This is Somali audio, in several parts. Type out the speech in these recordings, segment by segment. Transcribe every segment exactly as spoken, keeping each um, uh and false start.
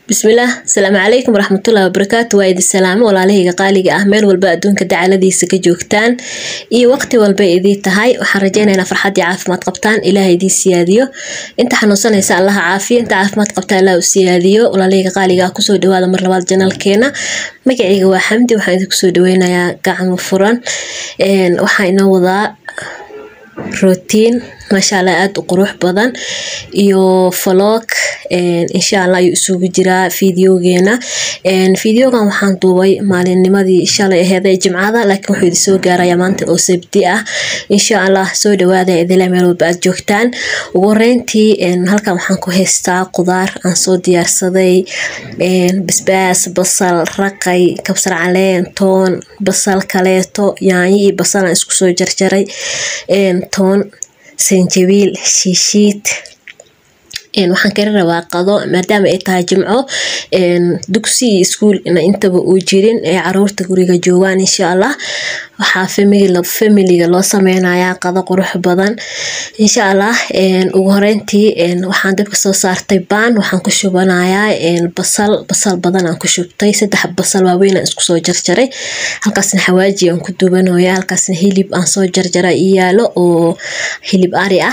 بسم الله السلام عليكم ورحمة الله وبركاته وايد السلام ولا لهي قالي أهمل والبادون كده على ذي سكجوكتان إي وقت والباقي ذي تهاي وحرجينا أنا فرحتي عاف ما تقبتان إلهي دي سياديو أنت حنوصلنا يسأل الله عافية أنت عاف ما تقبتان لا وسياديو ولا لهي قالي كسو دو هذا مرة بعد جنال كينا مقعي جوا حمدي وحين كسو دوينا يا قاعم فرن وحين وضع روتين ما شاء الله أد وقروح بدن يو فلوك إن شاء الله يسوق جرا فيديو جينا إن فيديو كان وحن طوي مالين نمدي إن شاء الله هذا الجمعة لكن وحيد سوق جرا يمانت أو سبتة إن شاء الله سود هذا إذا لم يرد بعد جوكتان ورنتي إن هالك وحن كهستا قدار عن صود ديار صدي إن بسباس بصل رقي كبسر عليه تون بصل كليتو يعني بصل اسكسو جرجري إن تون سنجبيل شيشيت إن وحن كرر واقضاء ما دام إتها جمعه إن دكسي سكول إن أنت بوجيرين عرور تقولي جوان إن شاء الله وحافمي لو فاميلي لو سمعنا يا قضاء قروح بدن إن شاء الله إن وهرنتي إن وحن دبك صار طيبان وحن كشوبنا يا إن بصل بصل بدن عن كشوبتي سدح بصل وين اسكسو جرجري هالكاسن حواجي أن كدوبنا ويا هالكاسن هيليب أن صو جرجري إيالو أو هيليب أريعة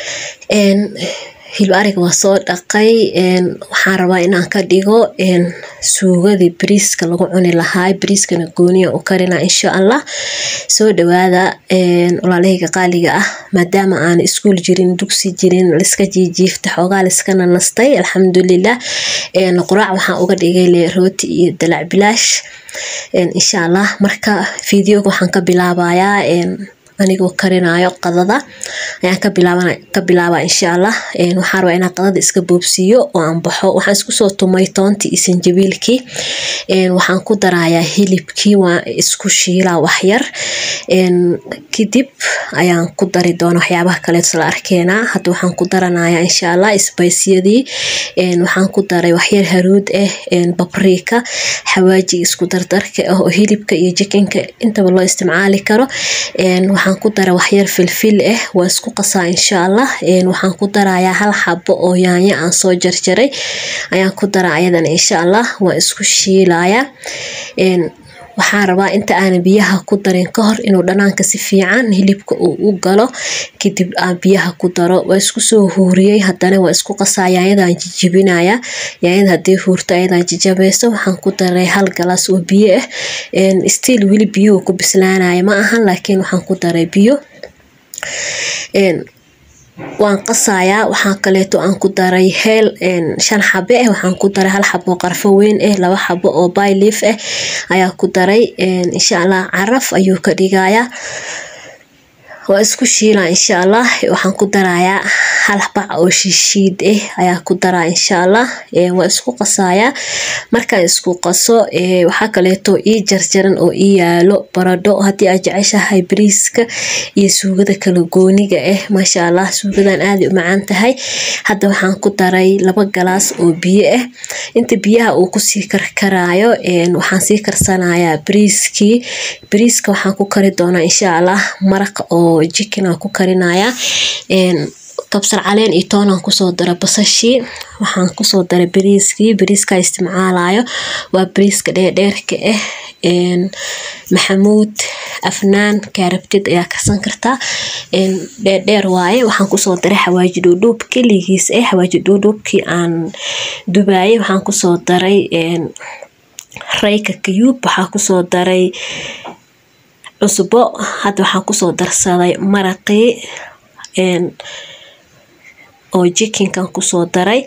إن hilib ariga waa soo dhaqay een waxaan rabaa inaan ka dhigo een suugadii bariiska lagu cuni lahaa bariiskana gooniya u karina insha Allah soo dhawaada een walaalahayga qaaliga ah maadaama aan iskuul jirin dugsi jirin liska jiifta xoogaa liskana nastay alxamdulillah een quraac waxaan uga dhigay le rooti iyo dalac bilaash een insha Allah marka fiidiyooga waxaan ka bilaabayaa een anigoo karinayo qadada ayaan ka bilaabana ka bilaaba insha Allah een waxaan rabaa inaan qadada iska boobsiyo oo aan baxo waxaan isku soo tumay toonti iyo sanjabiilki een waxaan ku darayaa hilibkii waa isku shiilaa wax yar een kadib ayaan ku dari doonaa waxyaabaha kale soo arkeena hadda waxaan ku daranayaa insha Allah spice-yadii een waxaan ku daray wax yar haruud ah een paprika xawaaji isku dardarka oo hilibka iyo chickenka inta loo isticmaali karo een ku dara wax yar filfil ah waa isku qasaa insha Allah een waxaan ku darayaa hal xabo oo yaanyo aan soo jarjaray ayaan ku daraa ayadan insha Allah waa isku shiilaya een waxaan rabaa inta aan biyaha ku darin ka hor inuu dhanaanka si fiican hilibka uu u galo kadib aan biyaha ku daro waa isku soo huuriyay haddana waa isku qasaa yaanyadan jijibinaya yaanyada hadii huurto ayadan jijabayso waxaan ku daray hal galaas oo biyo ah een still wili biyo ku bislaanaya ma ahan laakiin waxaan ku daray biyo een waan qasayaa waxaan kaleeto aan ku daray heel een shan xabo ah waxaan ku daray hal xabo qarfo weyn ah laba xabo oo bay leaf ah ayaa ku daray een insha Allah caraf ayuu ka dhigayaa waa isku shiilaa insha Allah waxaan ku darayaa hal bac oo shishiid ah ayaa ku daraa insha Allah ee waa isku qasayaa marka isku qaso ee waxa kaleeto ii jarjaran oo ii yaalo baradho hadii aad jeceshahay bariiska iyo suugada kala gooniga ah ma sha Allah suugadan aad u macaan tahay hadda waxaan ku daray laba galaas oo biyo ah inta biyaha uu ku sii karkaraayo een waxaan sii karsanayaa bariiskii bariiska waxaan ku kari doonaa insha Allah maraq oo chicken aan ku karinayaa een kabsar caleen iyo toon aan ku soo daray basashi waxaan ku soo daray bariiskii bariiska isticmaalayo waa bariiska dheerdheerka ah een maxamuud afnaan karabtid ayaa karsan kartaa een dheerdheer waaye waxaan ku soo daray xawaaji dhuudhuub kaligiis ah xawaaji dhuudhuubkii aan dubaayay waxaan ku soo daray een rayka cube waxaan ku soo daray cusbo hadda waxaan ku soo darsaday maraqii een oo chickenkan ku soo daray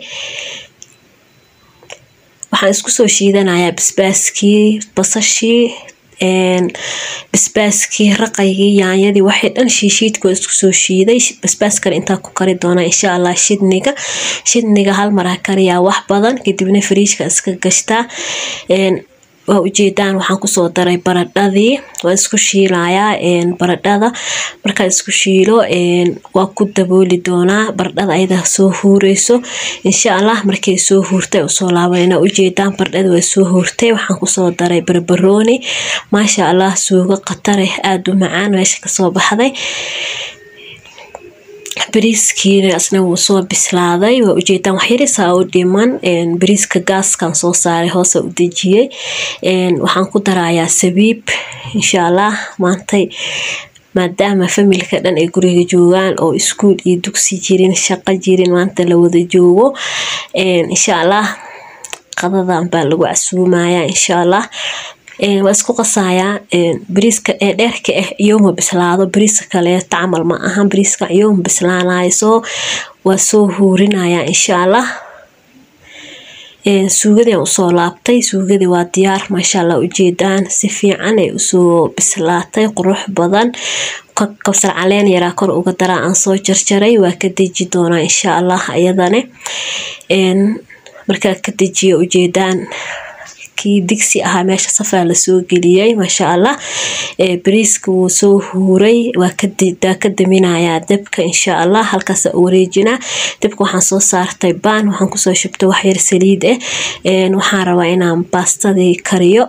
waxaan isku soo shiidanayaa basbaaskii basashii een basbaaskii raqaygii yaanyadii waxay dhan shiishiidku isku soo shiiday basbaaska inta ku kari doona insha Allah shidniga shidniga hal mar kariyaa wax badan kadibna fridge-ka iska gashtaa een waa ujeedaan waxaan ku soo daray baradhadii waa isku shiilayaa een baradhada marka isku shiilo een waa ku dabooli doonaa baradhada ayada soo huureyso insha Allah markay soo huurtay oo soo laabayna ujeedaan baradhada way soo huurtay waxaan ku soo daray barbarooni ma sha Allah suugo qatar ah aad u macaan meesha ka soo baxday bariiskiina asna wuu soo bislaaday waa ujeedaan wax yarisaa u dhiman bariiska gaaskan soo saaray hoose u dejiyey waxaan ku darayaa sabiib insha allah maantay maadaama familka dhan ay guriga joogaan oo iskuul iyo dugsi jirin shaqo jirin maanta la wada joogo insha allah qadadan baa lagu casuumayaa insha allah waa isku qasayaa bariiska ee dheerka ah iyo ma bislaado bariiska kale tacamal ma ahan bariiska iyo ma bislaanayso waa soo huurinayaa insha allah suugadii u soo laabtay suugadii waa diyaar masha Allah ujeedaan si fiican ay u soo bislaatay qurux badan kabsar caleen yara kor uga dara aan soo jarjaray waa ka deji doonaa insha Allah ayadane een marka ka dejiyo ujeedaan kii digsi ahaa meesha safaa la soo geliyay masha Allah ee bariiska wuu soo huuray waa ka diidaa ka daminayaa dabka insha Allah halkaas wareejina dabka waxaan soo saartay baan waxaan ku soo shubtay wax yar saliid ah een waxaan rabaa inaan baastadii kariyo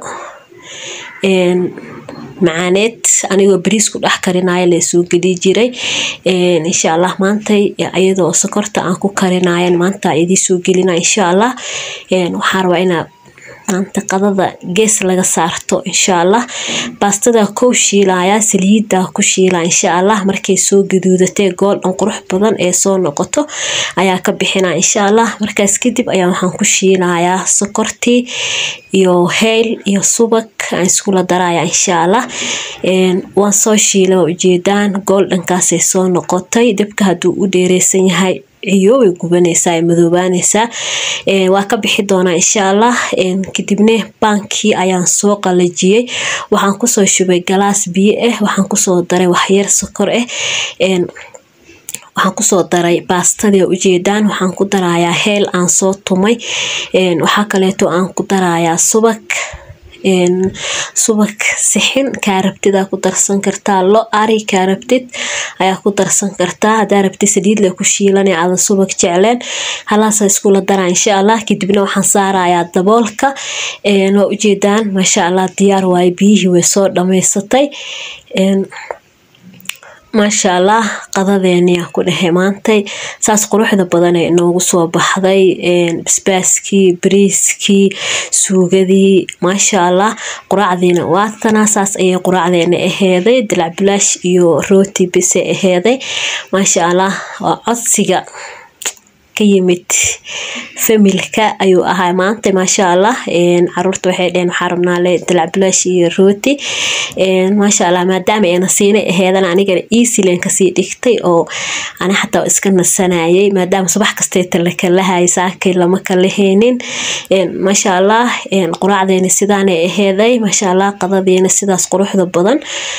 een macaaneed anigoo bariis ku dhex karinayo la soo geli jiray een insha Allah maanta ayadoo sokorta aan ku karinayo maanta idii soo gelina insha Allah een waxaan rabaa inaan maanta qadada gees laga saarto insha Allah baastada ku shiilaya saliida ku shiila insha Allah markay soo gaduudatay gool dhan qurux badan ee soo noqoto ayaa ka bixina insha Allah markaas kadib ayaa waxaan ku shiilayaa sokorti iyo heel iyo subag aan isku la daraya insha Allah een waan soo shiilay ujeedaan gool dhankaas ee soo noqotay dabka haduu u dheereysan yahay iyo way gubanaysaa madoobaanaysaa ee waa ka bixi doona insha Allah een kadibna baankii ayaan soo qalajiyay waxaan ku soo shubay galaas biyo ah waxaan ku soo daray wax yar sokor ah een waxaan ku soo daray baastadii ujeedaan waxaan ku darayaa heel aan soo tumay een waxa kale oo aan ku darayaa subag een subag sixin kaarabtida ku darsan kartaa lo ari kaarabtid ayaa ku darsan kartaa hadaa rabtid saliid la ku shiilan ee aad subag jecleen halaas isku la daraa insha Allah kadibna waxaan saarayaa daboolka een waa ujeedaan masha Allah diyaar way biyihii way soo dhameysatay een masha Allah qadadeena ku dhahay maantay saas quruxda badan ee noogu soo baxday een basbaaskii bariiskii suugadii masha Allah quraacdiina waa tan saas ay quraacdeena aheeday dalac bilaash iyo rooti bis aheeday masha Allah waa codsiga ka yimid familka ayuu ahaa maanta masha Allah een caruurta waxay dheen waxaan rabnaa le dalac bilaash iyo rooti een masha Allah maadaama ay nasiinay aheedan aniga easy leen ka sii dhigtay oo ana xataa iska nasanayay maadaama subax kasta la kala haysaakay lama kala heenin een masha Allah een quraacdeena sidaan ay aheeday masha Allah qadadeena sidaas quruxda badan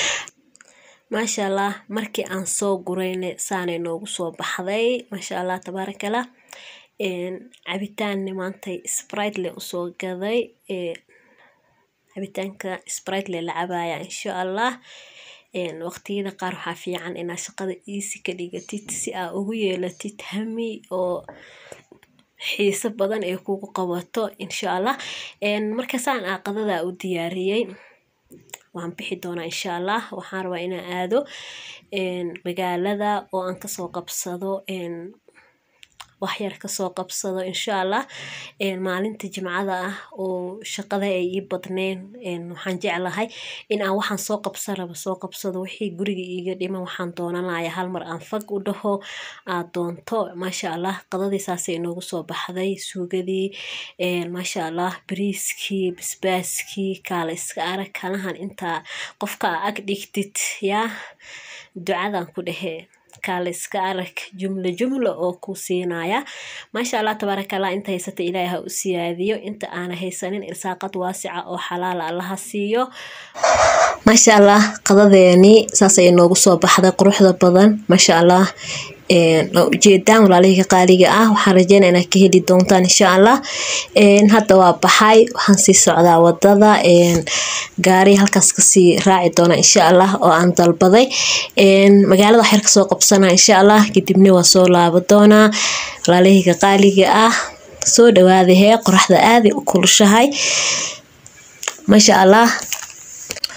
masha Allah markii aan soo guraynay saanay noogu soo baxday masha Allah tabarakallah een cabitaan maanta Sprite le u soo gaday ee cabitaanka Sprite le la cabaya insha Allah een waqtiyada qaar waxa fiican in shaqada easy ka dhigatid si aad ugu yeelatid hami oo xiisa badan ee kugu qabato insha Allah een marka saan qadada u diyaariyay waan bixi doonaa insha Allah waxaan rabaa inaan aado een magaalada oo aan ka soo qabsado een wax yar ka soo qabsado insha Allah een maalinta jimcada ah oo shaqada ay ii badneen een waxaan jeclahay in aan waxaan soo qabsado soo qabsado wixii guriga iiga dhima waxaan doonanayaa hal mar aan fag u dhaho aad doonto masha Allah qadadii saasay noogu soo baxday suugadii een masha Allah bariiskii basbaaskii kala iska arag kalahan inta qofka ag dhigtid ya ducadan ku dhahe kala iska arag jumla jumla oo ku siinaya masha Allah tabarakallah inta haysata Ilaahay ha u siyaadiyo inta aan haysanin irsaaqad waasica oo xalaal Allah siiyo masha Allah qadadeeni saasay noogu soo baxday quruxda badan masha Allah een ujeedaan walaalihiga qaaliga ah waxaan rajaynaynaa ka heli doontaan insha Allah een hadda waa baxay waxaan sii socdaa wadada een gaari halkaas ka sii raaci doona insha Allah oo aan dalbaday een magaalada xir ka soo qabsana insha Allah kadibna waa soo laabo doona walaalihiga qaaliga ah soo dhawaada hee quruxda aad u kulushahay masha Allah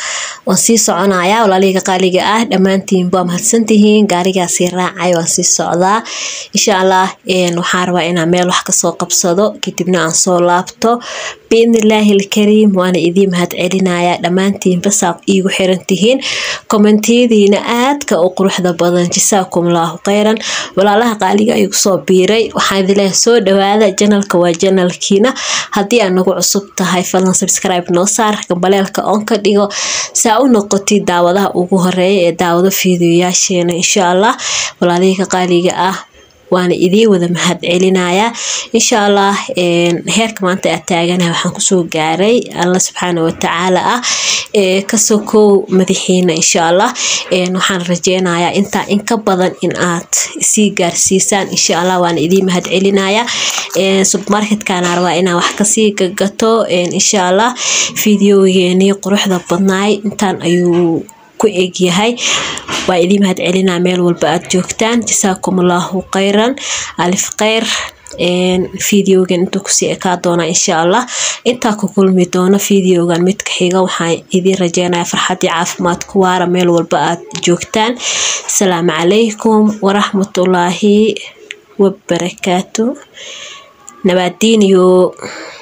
waan sii soconayaa walaaleyga qaaliga ah dhammaantiin baa mahadsantihiin gaarigaasi raacay waan sii socdaa insha Allah een waxaan rabaa inaan meel wax ka soo qabsado kadibna aan soo laabto biidnillaahi alkariim waana idin mahad celinayaa dhammaantiin basaaq iigu xiran tihiin kommentiyadiina aadka u quruxda badan jazaakumullahu khayran walaalaha qaaliga ay ku soo biiray waxaan idin leeyahay soo dhawaada channelka waa channelkiina haddii aad nagu cusub tahay fadlan subscribe noo saar gambaleelka on ka dhigo saa u noqotay daawadaha ugu horeeya ee daawado fiidiyoyaasheena insha Allah walaaleyga qaaliga ah waana idin wada mahad celinayaa insha Allah een heerka maanta aad taaganahay waxaan ku soo gaaray Allah subhanahu wa ta'ala ah ee ka soo koow madaxiina insha Allah een waxaan rajeynayaa inta in ka badan in aad si gaarsiisaan insha Allah waana idin mahad celinayaa ee supermarket kana rabaa inaan wax ka sii gagato een insha Allah fiidiyogeeni quruxda badnaay intaan ayuu ku egyahay waa idin mahad celinaa meel walba aad joogtaan jazaakumullahu khayran alif khayr een fiidiyogan inta ku sii ka doona insha Allah inta ku kulmi doona fiidiyogan mid ka xiga waxaan idin rajeynayaa farxad iyo caafimaad ku waara meel walba aad joogtaan assalaamu calaykum wa rahmatullaahi wa barakaatuh nabadiiniyo